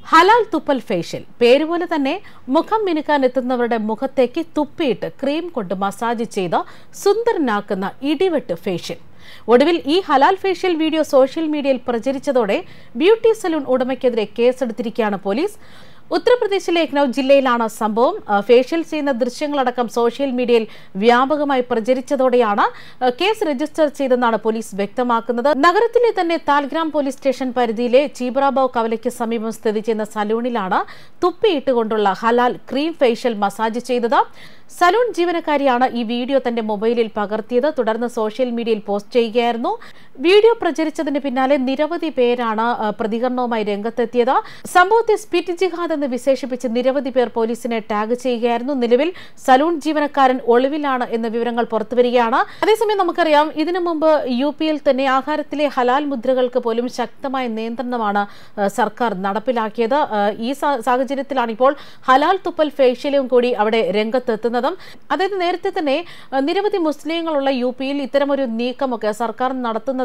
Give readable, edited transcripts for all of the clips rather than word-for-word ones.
ഹലാൽ തുപ്പൽ facial പേരുപോലെ തന്നെ മുഖം മിനുക്കാൻ എത്തുന്നവരുടെ മുഖത്തേക്ക് തുപ്പിയിട്ട് ക്രീം കൊണ്ട് മസാജ് ചെയ്ത് സുന്ദരനാക്കുന്ന ഇടിവെട്ട് ഫേഷ്യൽ. ഒടുവിൽ ഈ ഹലാൽ ഫേഷ്യൽ വീഡിയോ സോഷ്യൽ മീഡിയയിൽ പ്രചരിച്ചതോടെ ബ്യൂട്ടി സലൂൺ ഉടമയ്ക്കെതിരെ കേസെടുത്തിരിക്കുകയാണ് പോലീസ്. ഉത്തർപ്രദേശിലെ ലക്നൌ ജില്ലയിലാണ് സംഭവം. ഫേഷ്യൽ ചെയ്യുന്ന ദൃശ്യങ്ങളടക്കം സോഷ്യൽ മീഡിയയിൽ വ്യാപകമായി പ്രചരിച്ചതോടെയാണ് കേസ് രജിസ്റ്റർ ചെയ്തെന്നാണ് പോലീസ് വ്യക്തമാക്കുന്നത്. നഗരത്തിലെ തന്നെ താൽഗ്രാം പോലീസ് സ്റ്റേഷൻ പരിധിയിലെ ചീബ്രാബാവ് കവലയ്ക്ക് സമീപം സ്ഥിതി ചെയ്യുന്ന സലൂണിലാണ് തുപ്പിയിട്ടുകൊണ്ടുള്ള ഹലാൽ ക്രീം ഫേഷ്യൽ മസാജ് ചെയ്തത്. സലൂൺ ജീവനക്കാരിയാണ് ഈ വീഡിയോ തന്റെ മൊബൈലിൽ പകർത്തിയത്. തുടർന്ന് സോഷ്യൽ മീഡിയയിൽ പോസ്റ്റ് ചെയ്യുകയായിരുന്നു. വീഡിയോ പ്രചരിച്ചതിന് പിന്നാലെ നിരവധി പേരാണ് പ്രതികരണവുമായി രംഗത്തെത്തിയത്. സംഭവത്തെ സ്പിറ്റ് ജിഹാദ് എന്ന് വിശേഷിപ്പിച്ച് നിരവധി പേർ പോലീസിനെ ടാഗ് ചെയ്യുകയായിരുന്നു. നിലവിൽ സലൂൺ ജീവനക്കാരൻ ഒളിവിലാണ് എന്ന വിവരങ്ങൾ പുറത്തുവരികയാണ്. അതേസമയം നമുക്കറിയാം, ഇതിനു മുമ്പ് UP-യിൽ തന്നെ ആഹാരത്തിലെ ഹലാൽ മുദ്രകൾക്ക് പോലും ശക്തമായ നിയന്ത്രണമാണ് സർക്കാർ നടപ്പിലാക്കിയത്. ഈ സാഹചര്യത്തിലാണ് ഇപ്പോൾ ഹലാൽ തുപ്പൽ ഫേഷ്യലും കൂടി അവിടെ രംഗത്തെത്തുന്നത്. അതായത് നേരത്തെ തന്നെ നിരവധി മുസ്ലിങ്ങളുള്ള UP-യിൽ ഇത്തരമൊരു നീക്കമൊക്കെ സർക്കാർ നടത്തുന്നത്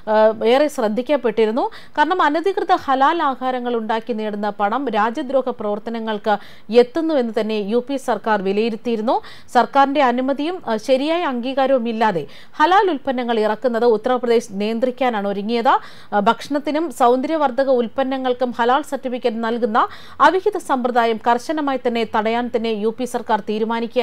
ഏറെ ശ്രദ്ധിക്കപ്പെട്ടിരുന്നു. കാരണം അനധികൃത ഹലാൽ ആഹാരങ്ങൾ ഉണ്ടാക്കി നേടുന്ന പണം രാജ്യദ്രോഹ പ്രവർത്തനങ്ങൾക്ക് എത്തുന്നു എന്ന് തന്നെ UP സർക്കാർ വിലയിരുത്തിയിരുന്നു. സർക്കാരിന്റെ അനുമതിയും ശരിയായ അംഗീകാരവും ഇല്ലാതെ ഹലാൽ ഉൽപ്പന്നങ്ങൾ ഇറക്കുന്നത് ഉത്തർപ്രദേശ് നിയന്ത്രിക്കാനാണ് ഒരുങ്ങിയത്. ഭക്ഷണത്തിനും സൗന്ദര്യവർദ്ധക ഉൽപ്പന്നങ്ങൾക്കും ഹലാൽ സർട്ടിഫിക്കറ്റ് നൽകുന്ന അവിഹിത സമ്പ്രദായം കർശനമായി തന്നെ തടയാൻ തന്നെ UP സർക്കാർ തീരുമാനിക്കുകയായിരുന്നു.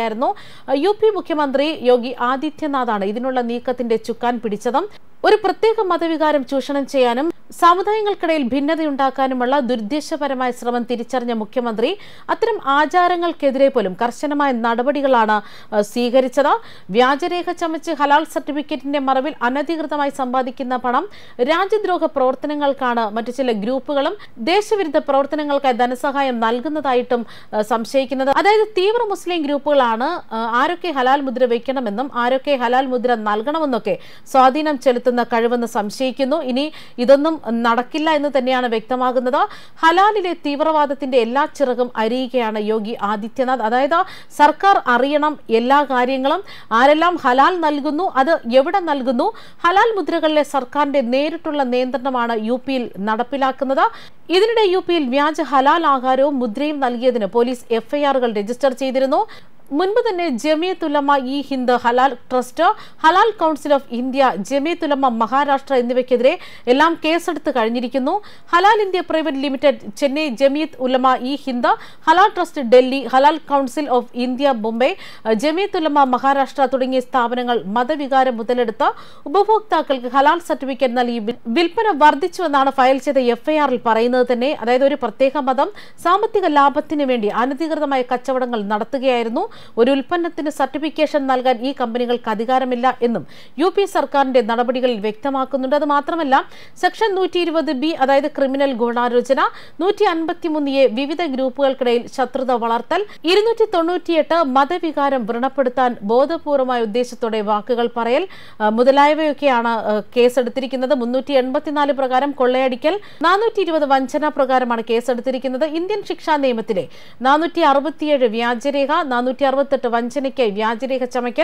UP മുഖ്യമന്ത്രി യോഗി ആദിത്യനാഥാണ് ഇതിനുള്ള നീക്കത്തിന്റെ ചുക്കാൻ പിടിച്ചതും. ഒരു പ്രത്യേക മതവികാരം ചൂഷണം ചെയ്യാനും സമുദായങ്ങൾക്കിടയിൽ ഭിന്നതയുണ്ടാക്കാനുമുള്ള ദുരുദ്ദേശപരമായ ശ്രമം തിരിച്ചറിഞ്ഞ മുഖ്യമന്ത്രി അത്തരം ആചാരങ്ങൾക്കെതിരെ പോലും കർശനമായ നടപടികളാണ് സ്വീകരിച്ചത്. വ്യാജരേഖ ചമച്ച് ഹലാൽ സർട്ടിഫിക്കറ്റിന്റെ മറവിൽ അനധികൃതമായി സമ്പാദിക്കുന്ന പണം രാജ്യദ്രോഹ പ്രവർത്തനങ്ങൾക്കാണ് മറ്റു ചില ഗ്രൂപ്പുകളും ദേശവിരുദ്ധ പ്രവർത്തനങ്ങൾക്കായി ധനസഹായം നൽകുന്നതായിട്ടും സംശയിക്കുന്നത്. അതായത് തീവ്ര മുസ്ലിം ഗ്രൂപ്പുകളാണ് ആരൊക്കെ ഹലാൽ മുദ്ര വയ്ക്കണമെന്നും ആരൊക്കെ ഹലാൽ മുദ്ര നൽകണമെന്നൊക്കെ സ്വാധീനം ചെലുത്തുന്ന കഴിവെന്ന് സംശയിക്കുന്നു. ഇനി ഇതൊന്നും നടക്കില്ല എന്ന് തന്നെയാണ് വ്യക്തമാകുന്നത്. ഹലാലിലെ തീവ്രവാദത്തിന്റെ എല്ലാ ചിറകും അരിയുകയാണ് യോഗി ആദിത്യനാഥ്. അതായത് സർക്കാർ അറിയണം എല്ലാ കാര്യങ്ങളും, ആരെല്ലാം ഹലാൽ നൽകുന്നു, അത് എവിടെ നൽകുന്നു. ഹലാൽ മുദ്രകളിലെ സർക്കാരിന്റെ നേരിട്ടുള്ള നിയന്ത്രണമാണ് UP-യിൽ നടപ്പിലാക്കുന്നത്. ഇതിനിടെ UP-യിൽ വ്യാജ ഹലാൽ ആഹാരവും മുദ്രയും നൽകിയതിന് പോലീസ് FIR-കൾ രജിസ്റ്റർ ചെയ്തിരുന്നു. മുൻപ് തന്നെ Jamiat Ulama e Hind Halal trust, Halal council of India, Jamiat Ulama Maharashtra എന്നിവയ്ക്കെതിരെ എല്ലാം കേസെടുത്ത് കഴിഞ്ഞിരിക്കുന്നു. Halal India private limited Chennai, Jamiat Ulama e Hind, Halal trust Delhi, Halal council of India Mumbai, Jamiat Ulama Maharashtra തുടങ്ങിയ സ്ഥാപനങ്ങൾ മതവികാരം മുതലെടുത്ത് ഉപഭോക്താക്കൾക്ക് ഹലാൽ സർട്ടിഫിക്കറ്റ് നൽകി വിൽപ്പന വർദ്ധിച്ചുവെന്നാണ് ഫയൽ ചെയ്ത FIR-ൽ പറയുന്നത് തന്നെ. അതായത് ഒരു പ്രത്യേക മതം സാമ്പത്തിക ലാഭത്തിന് വേണ്ടി അനധികൃതമായ കച്ചവടങ്ങൾ നടത്തുകയായിരുന്നു. ഒരു ഉൽപ്പന്നത്തിന് സർട്ടിഫിക്കേഷൻ നൽകാൻ ഈ കമ്പനികൾക്ക് അധികാരമില്ല എന്നും UP സർക്കാരിന്റെ നടപടികളിൽ വ്യക്തമാക്കുന്നുണ്ട്. അത് മാത്രമല്ല, സെക്ഷൻ 120B അതായത് ക്രിമിനൽ ഗൂഢാലോചന, 153A വിവിധ ഗ്രൂപ്പുകൾക്കിടയിൽ ശത്രുത വളർത്തൽ, 298 മതവികാരം വ്രണപ്പെടുത്താൻ ബോധപൂർവമായ ഉദ്ദേശത്തോടെ വാക്കുകൾ പറയൽ മുതലായവയൊക്കെയാണ് കേസെടുത്തിരിക്കുന്നത്. 384 പ്രകാരം കൊള്ളയടിക്കൽ, 420 വഞ്ചന പ്രകാരമാണ് കേസെടുത്തിരിക്കുന്നത്. ഇന്ത്യൻ ശിക്ഷാ നിയമത്തിലെ 467 വ്യാജരേഖ, 468 വഞ്ചനയ്ക്കായി വ്യാജരേഖ ചമയ്ക്കൽ,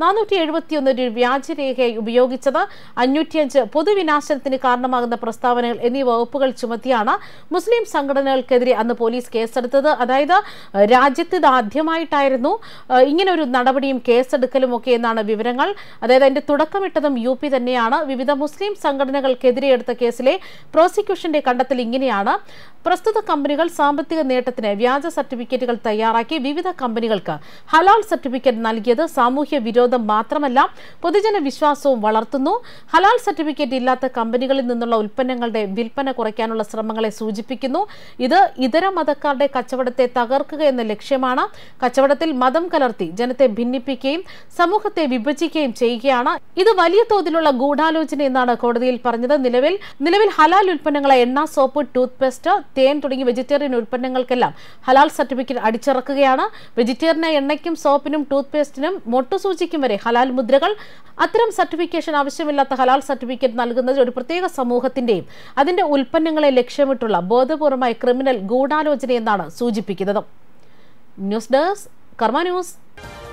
471 ഒരു വ്യാജരേഖയായി ഉപയോഗിച്ചത്, 505 പൊതുവിനാശനത്തിന് കാരണമാകുന്ന പ്രസ്താവനകൾ എന്നീ വകുപ്പുകൾ ചുമത്തിയാണ് മുസ്ലിം സംഘടനകൾക്കെതിരെ അന്ന് പോലീസ് കേസെടുത്തത്. അതായത് രാജ്യത്ത് ഇത് ആദ്യമായിട്ടായിരുന്നു ഇങ്ങനെ ഒരു നടപടിയും കേസെടുക്കലും ഒക്കെ എന്നാണ് വിവരങ്ങൾ. അതായത് അതിന്റെ തുടക്കമിട്ടതും UP തന്നെയാണ്. വിവിധ മുസ്ലിം സംഘടനകൾക്കെതിരെ എടുത്ത കേസിലെ പ്രോസിക്യൂഷന്റെ കണ്ടെത്തൽ ഇങ്ങനെയാണ്: പ്രസ്തുത കമ്പനികൾ സാമ്പത്തിക നേട്ടത്തിന് വ്യാജ സർട്ടിഫിക്കറ്റുകൾ തയ്യാറാക്കി വിവിധ കമ്പനികൾക്ക് ഹലാൽ സർട്ടിഫിക്കറ്റ് നൽകിയത് സാമൂഹ്യ വിരോധം മാത്രമല്ല, പൊതുജന വിശ്വാസവും വളർത്തുന്നു. ഹലാൽ സർട്ടിഫിക്കറ്റ് ഇല്ലാത്ത കമ്പനികളിൽ നിന്നുള്ള ഉൽപ്പന്നങ്ങളുടെ വിൽപ്പന കുറയ്ക്കാനുള്ള ശ്രമങ്ങളെ സൂചിപ്പിക്കുന്നു. ഇത് ഇതര മതക്കാരുടെ കച്ചവടത്തെ തകർക്കുക എന്ന ലക്ഷ്യമാണ്. കച്ചവടത്തിൽ മതം കലർത്തി ജനത്തെ ഭിന്നിപ്പിക്കുകയും സമൂഹത്തെ വിഭജിക്കുകയും ചെയ്യുകയാണ്. ഇത് വലിയ തോതിലുള്ള ഗൂഢാലോചന എന്നാണ് കോടതിയിൽ പറഞ്ഞത്. നിലവിൽ ഹലാൽ ഉൽപ്പന്നങ്ങളെ എണ്ണ, സോപ്പ്, ടൂത്ത് പേസ്റ്റ്, തേൻ തുടങ്ങിയ വെജിറ്റേറിയൻ ഉൽപ്പന്നങ്ങൾക്കെല്ലാം ഹലാൽ സർട്ടിഫിക്കറ്റ് അടിച്ചിറക്കുകയാണ്. വെജിറ്റേറിയൻ എണ്ണയ്ക്കും സോപ്പിനും ടൂത്ത് പേസ്റ്റിനും മൊട്ടുസൂചിക്കും വരെ ഹലാൽ മുദ്രകൾ. അത്തരം സർട്ടിഫിക്കേഷൻ ആവശ്യമില്ലാത്ത ഹലാൽ സർട്ടിഫിക്കറ്റ് നൽകുന്നത് ഒരു പ്രത്യേക സമൂഹത്തിന്റെയും അതിന്റെ ഉൽപ്പന്നങ്ങളെ ലക്ഷ്യമിട്ടുള്ള ബോധപൂർവമായ ക്രിമിനൽ ഗൂഢാലോചന എന്നാണ് സൂചിപ്പിക്കുന്നത്. News desk Karma news.